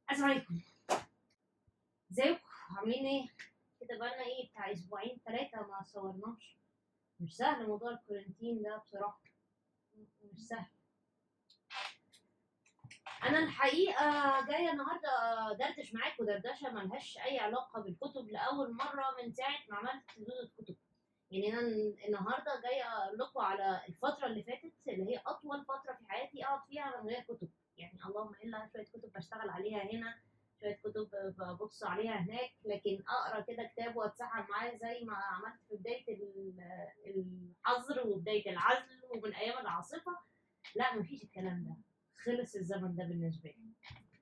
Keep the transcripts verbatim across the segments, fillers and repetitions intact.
السلام عليكم. ازيكم عاملين ايه؟ كده بقالنا ايه بتاع اسبوعين ثلاثة ما صورناش. مش سهل موضوع الكورنتين ده بصراحة، مش سهل. انا الحقيقة جاية النهاردة دردش معاكم دردشة ملهاش اي علاقة بالكتب لأول مرة من ساعة ما عملت زودة كتب. يعني انا النهاردة جاية اقول لكم على الفترة اللي فاتت اللي هي اطول فترة في حياتي اقعد فيها من غير كتب. يعني اللهم الا شوية كتب بشتغل عليها هنا، شوية كتب ببص عليها هناك، لكن اقرا كده كتاب واتسحل معاه زي ما عملت في بداية الحظر وبداية العزل ومن ايام العاصفة. لا، مفيش الكلام ده، خلص الزمن ده بالنسبة لي.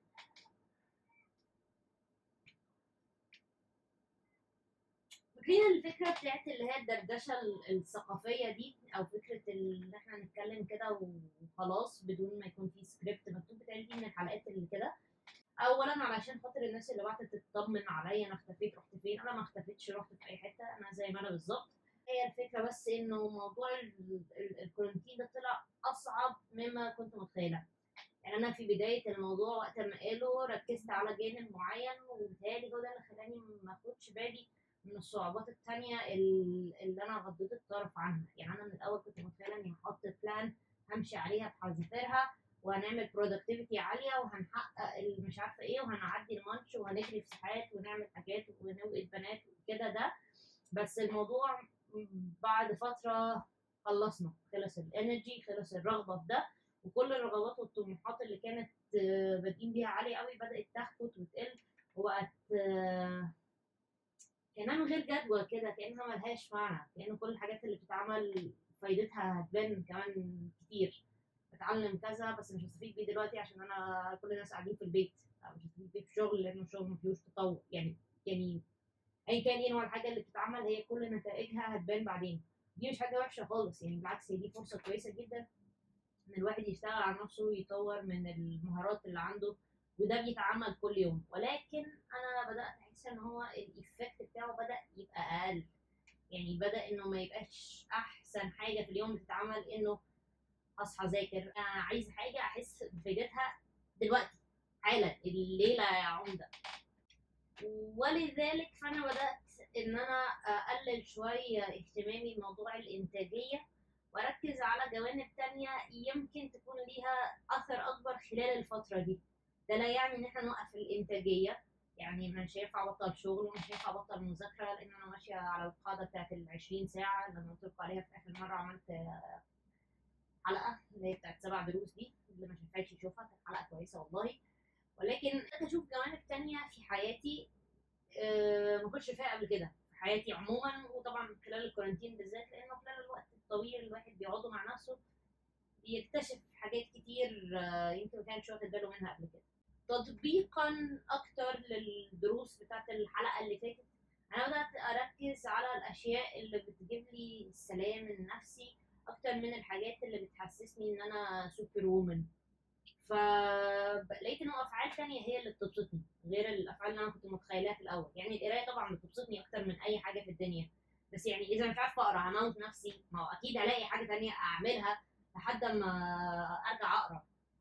فاكرين الفكرة بتاعت اللي هي الدردشة الثقافية دي، أو فكرة إن إحنا نتكلم كده وخلاص بدون ما يكون في سكريبت مكتوب؟ بتاعت دي من الحلقات اللي كده. أولا علشان خاطر الناس اللي بعتت تطمن عليا أنا اختفيت رحت فين. أنا ما اختفيتش، رحت في أي حتة، أنا زي ما أنا بالظبط. هي الفكرة بس إنه موضوع الكورنتين ده طلع أصعب مما كنت متخيلة. يعني أنا في بداية الموضوع وقت ما قالوا ركزت على جانب معين، وبالتالي هو ده اللي خلاني ما اخدش بالي من الصعوبات التانية اللي أنا غضيت الطرف عنها. يعني أنا من الأول كنت متخيلة إني هحط بلان همشي عليها بحذافيرها، وهنعمل برودكتيفيتي عالية وهنحقق مش عارفة إيه وهنعدي المانش وهنجري في ساعات ونعمل حاجات ونوقف بنات وكده ده. بس الموضوع بعد فترة خلصنا، خلص الانرجي، خلص الرغبة في ده، وكل الرغبات والطموحات اللي كانت بادئين بيها عالية قوي بدأت تخفت وتقل، وبقت كأنها من غير جدوى كده، كأنها ملهاش معنى، كأن كل الحاجات اللي بتتعمل فايدتها هتبان كمان كتير. بتعلم كذا بس مش هستفيد بيه دلوقتي عشان انا كل الناس قاعدين في البيت، مش هستفيد بيه في الشغل لانه الشغل ما فيهوش تطور. يعني يعني اي كان ايه نوع الحاجه اللي بتتعمل هي كل نتائجها هتبان بعدين. دي مش حاجه وحشه خالص، يعني بالعكس هي دي فرصه كويسه جدا ان الواحد يشتغل على نفسه ويطور من المهارات اللي عنده، وده بيتعمل كل يوم. ولكن انا بدات احس ان هو الايفكت بتاعه بدا يبقى اقل. يعني بدا انه ما يبقاش احسن حاجه في اليوم بتتعمل انه اصحى اذاكر، انا عايز حاجه احس بفائدتها دلوقتي حالا الليله يا عمده. ولذلك فانا بدات ان انا اقلل شويه اهتمامي بموضوع الانتاجيه واركز على جوانب تانية يمكن تكون ليها اثر اكبر خلال الفتره دي. ده لا يعني ان احنا نوقف الانتاجيه، يعني مش هينفع ابطل شغل ومش هينفع ابطل مذاكره، لان انا ماشيه على القاعده بتاعت ال عشرين ساعه اللي انا قلت لكم عليها في اخر مره عملت حلقه اللي هي بتاعت سبع دروس دي، اللي ما شافهاش يشوفها، كانت حلقه كويسه والله. ولكن بدات اشوف جوانب تانية في حياتي آه، ما كنتش شايفاها قبل كده في حياتي عموما، وطبعا خلال الكورنتين بالذات، لانه خلال الوقت الطويل اللي الواحد بيقعده مع نفسه بيكتشف حاجات كتير آه، يمكن ما كانش واخد باله منها قبل كده. تطبيقا اكتر للدروس بتاعت الحلقه اللي فاتت، انا بدات اركز على الاشياء اللي بتجيب لي السلام النفسي اكتر من الحاجات اللي بتحسسني ان انا سوبر وومن. فلقيت انه افعال تانية هي اللي بتبسطني غير الافعال اللي انا كنت متخيلاها في الاول. يعني القرايه طبعا بتبسطني اكتر من اي حاجه في الدنيا، بس يعني اذا مش عارفه اقرا هموت نفسي، ما هو اكيد هلاقي حاجه تانية اعملها لحد ما ارجع اقرا.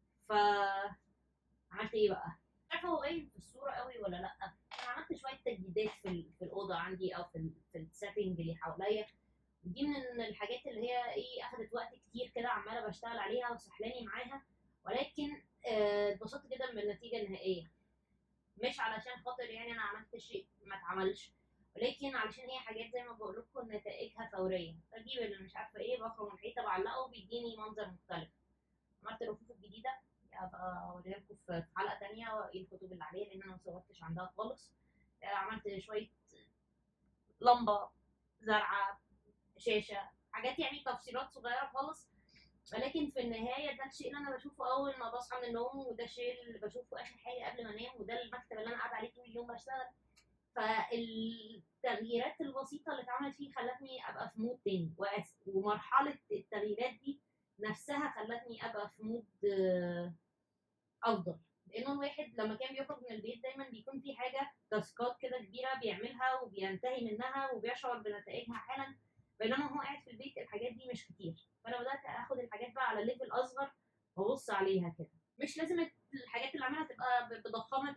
فعملت ايه بقى؟ مش عارفه هو باين في الصوره قوي ولا لا. انا عملت شويه تجديدات في ال- في الاوضه عندي او في ال في السيتنج اللي حواليا. دي من الحاجات اللي هي ايه اخدت وقت كتير كده عماله بشتغل عليها وسحلاني معاها، ولكن آه، اتبسطت جدا بالنتيجه النهائيه. مش علشان خاطر يعني انا عملت شيء ما اتعملش، ولكن علشان هي حاجات زي ما بقول لكم نتائجها فوريه. بجيب اللي مش عارفه ايه بخرم الحيطه بعلقه بيديني منظر مختلف. عملت الرفوف الجديده، ابقى اوريها لكم في حلقه تانية ايه الكتب اللي عليها لان انا ما صورتش عندها خالص. آه، عملت شويه لمبه زرعه، شاشه، حاجات يعني تفصيلات صغيره خالص. ولكن في النهايه ده الشيء اللي انا بشوفه اول ما بصحى من النوم، وده الشيء اللي بشوفه اخر حاجه قبل ما انام، وده المكتب اللي انا قاعده عليه طول اليوم بشتغل. فالتغييرات البسيطه اللي اتعملت فيه خلتني ابقى في مود تاني، وأس- ومرحله التغييرات دي نفسها خلتني ابقى في مود آه، افضل. لانه الواحد لما كان بيخرج من البيت دايما بيكون في حاجه تاسكات كده كبيره بيعملها وبينتهي منها وبيشعر بنتائجها حالا، بينما هو قاعد في البيت الحاجات دي مش كتير. فانا بدات اخد الحاجات بقى على ليفل اصغر وابص عليها كده. مش لازم الحاجات اللي عملها تبقى بضخامه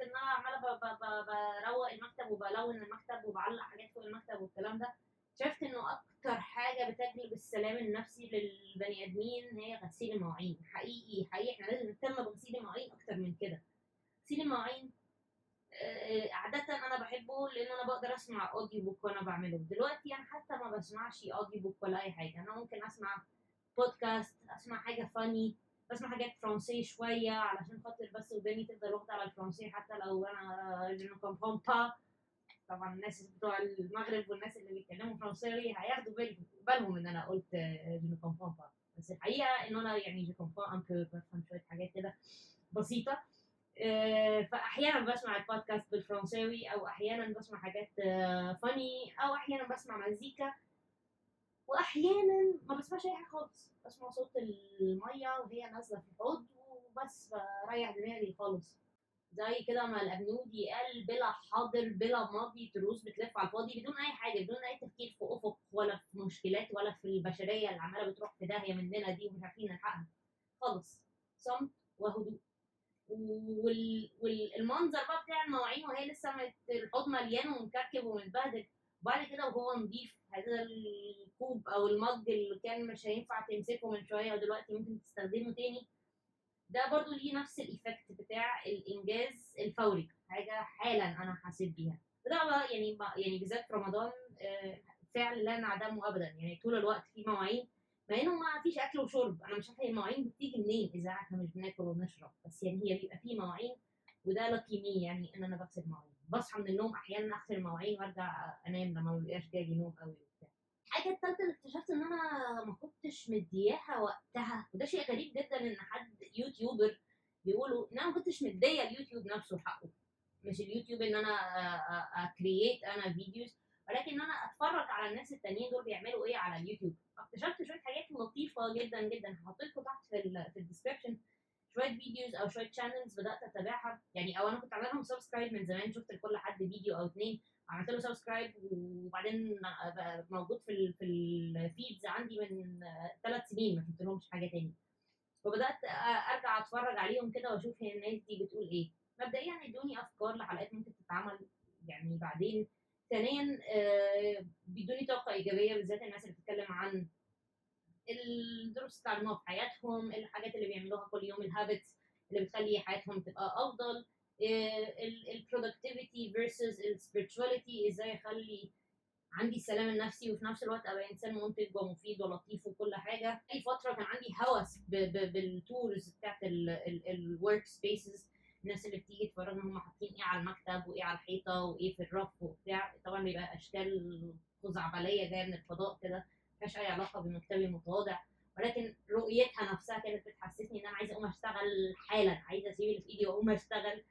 ان انا عماله ب- ب- ب- بروق المكتب وبلون المكتب وبعلق حاجات فوق المكتب والكلام ده، اكتشفت انه اكتر حاجه بتجلب السلام النفسي للبني ادمين هي غسيل المواعين. حقيقي حقيقي احنا لازم نهتم بغسيل المواعين اكتر من كده. غسيل المواعين آه، عادة أنا بحبه لأن أنا بقدر أسمع أوديو بوك وأنا بعمله. دلوقتي أنا حتى ما بسمعش أوديو بوك ولا أي حاجة، أنا ممكن أسمع بودكاست، أسمع حاجة فاني، بسمع حاجات فرنسي شوية علشان خاطر بس وداني تفضل واخدة على الفرنسي حتى لو أنا je ne comprends pas. طبعا الناس بتوع المغرب والناس اللي بيتكلموا فرنساوي هياخدوا بالهم بالهم ان انا قلت je ne comprends pas، بس الحقيقه ان انا يعني je comprends un peu، بفهم شويه حاجات كده بسيطه. آه، فاحيانا بسمع البودكاست بالفرنساوي، او احيانا بسمع حاجات فاني، او احيانا بسمع مزيكا، واحيانا ما بسمعش اي حاجه خالص، بسمع صوت الميه وهي نازله في الحوض وبس بريح دماغي خالص. زي كده ما الابنودي قال: بلا حاضر بلا ماضي، تروس بتلف على الفاضي بدون اي حاجه، بدون اي تفكير في افق ولا في مشكلات ولا في البشريه اللي عماله بتروح في داهيه مننا دي ومش عارفين نلحقها خالص. صمت وهدوء. وال... والمنظر بقى بتاع المواعين وهي لسه مت... الحوض مليان ومكركب ومتبهدل، وبعد كده وهو نضيف هذا الكوب او المج اللي كان مش هينفع تمسكه من شويه ودلوقتي ممكن تستخدمه تاني، ده برضو ليه نفس الايفكت بتاع الانجاز الفوري، حاجه حالا انا حاسب بيها. وده بقى يعني يعني بالذات في رمضان آه، فعل لا نعدمه ابدا، يعني طول الوقت في مواعين، مع انه ما فيش اكل وشرب. انا مش عارفه هي المواعين بتيجي منين اذا احنا مش بناكل وبنشرب، بس يعني هي بيبقى في مواعين، وده لاكي مي يعني ان انا بغسل مواعين. بصحى من النوم احيانا اغسل المواعين وارجع انام لما ما بيبقاش جاي نوم قوي وبتاع. الحاجه الثالثه اللي اكتشفت ان انا ما كنتش مدياها وقتها، وده شيء غريب جدا ان حد يوتيوبر بيقولوا ان انا ما كنتش مديه اليوتيوب نفسه حقه. مش اليوتيوب ان انا اكرييت انا فيديوز، ولكن ان انا اتفرج على الناس التانيين دول بيعملوا ايه على اليوتيوب. اكتشفت شويه حاجات لطيفه جدا جدا، هحط لكم تحت في ال في الديسكربشن شويه فيديوز او شويه شانلز بدات اتابعها يعني، او انا كنت عامله لهم سبسكرايب من زمان، شفت لكل حد فيديو او اتنين عملت له سبسكرايب، وبعدين بقى موجود في ال في الفيدز عندي من ثلاث سنين ما شفت لهمش حاجه تاني، وبدات ارجع اتفرج عليهم كده واشوف هي الناس دي بتقول ايه. مبدئيا ادوني افكار لحلقات ممكن تتعمل يعني بعدين. ثانيا آه، بيدوني طاقه ايجابيه، بالذات الناس اللي بتتكلم عن الدروس اللي اتعلموها في حياتهم، الحاجات اللي بيعملوها كل يوم، الهابتس اللي بتخلي حياتهم تبقى افضل، البرودكتيفيتي فيرسز السبirituality، ازاي اخلي عندي السلام النفسي وفي نفس الوقت ابقى انسان منتج ومفيد ولطيف وكل حاجه. في فتره كان عندي هوس بالتورز بتاعت الورك سبيسز، الناس اللي بتيجي تتفرج هم حاطين ايه على المكتب وايه على الحيطه وايه في الرف وبتاع، طبعا بيبقى اشكال خزعبليه جايه من الفضاء كده ملهاش اي علاقه بمكتبي المتواضع، ولكن رؤيتها نفسها كانت بتحسسني ان انا عايزه اقوم اشتغل حالا، عايزه اسيب اللي في ايدي واقوم اشتغل.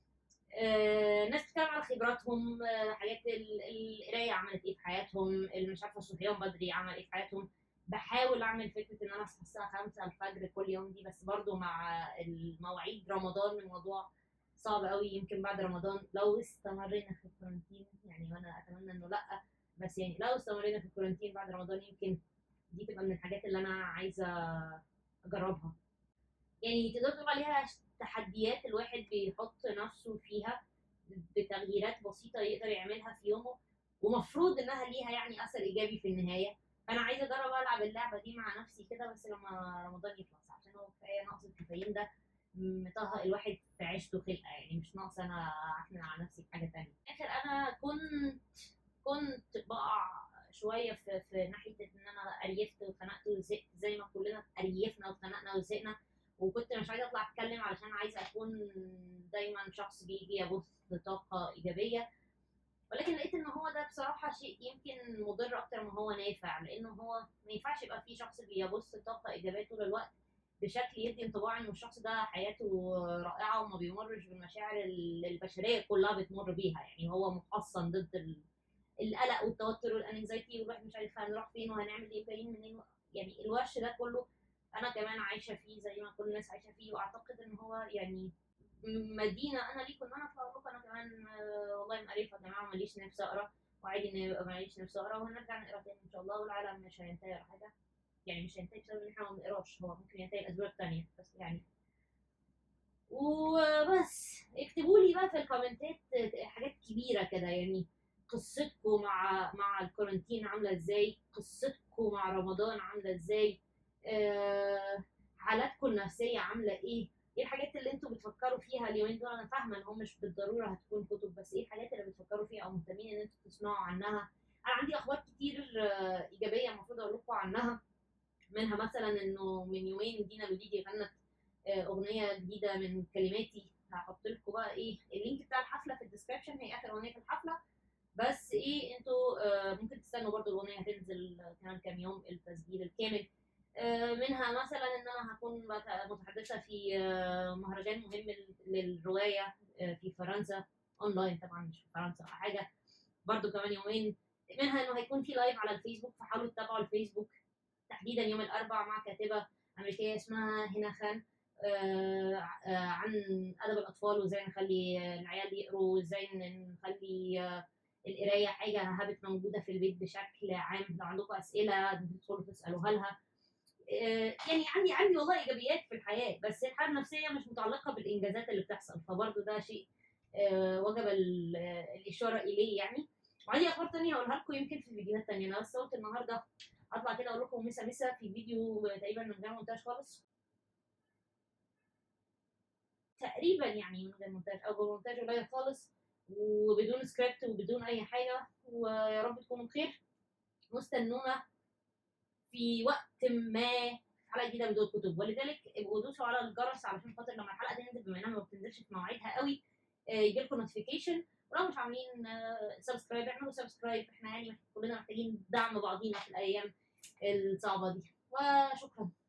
آه، ناس بتتكلم على خبراتهم، آه، حاجات ال- القرايه عملت ايه في حياتهم، اللي مش عارفه الصحيان بدري عمل ايه في حياتهم. بحاول اعمل فكره ان انا اصحى الساعه خمسة الفجر كل يوم دي، بس برضو مع المواعيد رمضان الموضوع صعب قوي. يمكن بعد رمضان لو استمرينا في الكورنتين يعني، وانا اتمنى انه لا، بس يعني لو استمرينا في الكورنتين بعد رمضان يمكن دي تبقى من الحاجات اللي انا عايزه اجربها. يعني تقدر تقول عليها تحديات الواحد بيحط نفسه فيها بتغييرات بسيطة يقدر يعملها في يومه، ومفروض انها ليها يعني اثر ايجابي في النهاية. فانا عايزة اجرب العب اللعبة دي مع نفسي كده، بس لما رمضان يخلص، عشان هو كفاية نقص الكافيين ده مطهق الواحد في عيشته خلقة يعني، مش ناقص انا اعمل على نفسي في حاجة تانية. اخر انا كنت كنت بقع شوية في, في ناحية ان انا قريفت واتخنقت وزهقت زي ما كلنا قريفنا واتخنقنا وزهقنا، وكنت مش عايزه اطلع اتكلم علشان عايزه اكون دايما شخص بيجي يبث طاقه ايجابيه، ولكن لقيت ان هو ده بصراحه شيء يمكن مضر اكتر ما هو نافع، لانه هو ما ينفعش يبقى فيه شخص بيبث طاقه ايجابيه طول الوقت بشكل يدي انطباع ان الشخص ده حياته رائعه وما بيمرش بالمشاعر اللي البشريه كلها بتمر بيها، يعني هو محصن ضد ال- القلق والتوتر والانكزايتي، والواحد مش عارف هنروح فين وهنعمل ايه وجايين منين، يعني الوش ده كله انا كمان عايشه فيه زي ما كل الناس عايشه فيه. واعتقد ان هو يعني مدينه انا ليكم ان انا اطلع لكم انا كمان آه، والله مقرفه يا جماعه ماليش نفسي اقرا، وعادي ان يبقى ماليش نفسي اقرا، وهنرجع نقرا تاني ان شاء الله، والعالم مش هينتهي ولا حاجه. يعني مش هينتهي بسبب ان احنا ما بنقراش، هو ممكن ينتهي لاسباب تانيه بس يعني وبس اكتبوا لي بقى في الكومنتات حاجات كبيره كده، يعني قصتكم مع مع الكورنتين عامله ازاي، قصتكم مع رمضان عامله ازاي، أه حالاتكم النفسيه عامله ايه، ايه الحاجات اللي انتوا بتفكروا فيها اليومين دول. انا فاهمه ان هم مش بالضروره هتكون كتب، بس ايه الحاجات اللي بتفكروا فيها او مهتمين ان انتوا تسمعوا عنها. انا عندي اخبار كتير آه، ايجابيه المفروض اقول لكم عنها. منها مثلا انه من يومين دينا لوديدي غنت آه، اغنيه جديده من كلماتي. هحط لكم بقى ايه اللينك بتاع الحفله في الديسكربشن، هي اخر اغنيه في الحفله. بس ايه انتوا آه، ممكن تستنوا برضو الاغنيه هتنزل كمان كام يوم التسجيل الكامل. آه، منها مثلا ان انا هكون بت- متحدثه في آه، مهرجان مهم للروايه آه، في فرنسا، اونلاين طبعا مش في فرنسا ولا حاجه، برضو كمان يومين. منها انه هيكون في لايف على الفيسبوك، فحاولوا تتابعوا الفيسبوك، تحديدا يوم الاربعاء مع كاتبه امريكيه اسمها هنا خان، آه، آه، عن ادب الاطفال وازاي نخلي العيال يقروا، وازاي نخلي آه، القرايه حاجه هابت موجوده في البيت بشكل عام. لو عندكم اسئله تدخلوا تسالوها لها. آه، يعني عندي عندي والله ايجابيات في الحياه، بس الحاله النفسيه مش متعلقه بالانجازات اللي بتحصل، فبرضه ده شيء آه، وجب ال- الاشاره اليه يعني. وعندي اخبار تانية هقولها لكم يمكن في فيديوهات تانية. انا بس قلت النهارده اطلع كده اقول لكم مسا مسا في فيديو تقريبا من غير مونتاج خالص، تقريبا يعني من غير مونتاج او بمونتاج قليل خالص، وبدون سكريبت وبدون اي حاجه. ويا رب تكونوا بخير، واستنونا في وقت ما حلقه جديده بدون كتب. ولذلك ابقوا دوسوا على الجرس علشان خاطر لما الحلقه تنزل، بما انها ما بتنزلش في مواعيدها قوي، يجي لكم نوتيفيكيشن. ولو مش عاملين سبسكرايب اعملوا سبسكرايب، احنا يعني كلنا محتاجين دعم بعضينا في الايام الصعبه دي. وشكرا.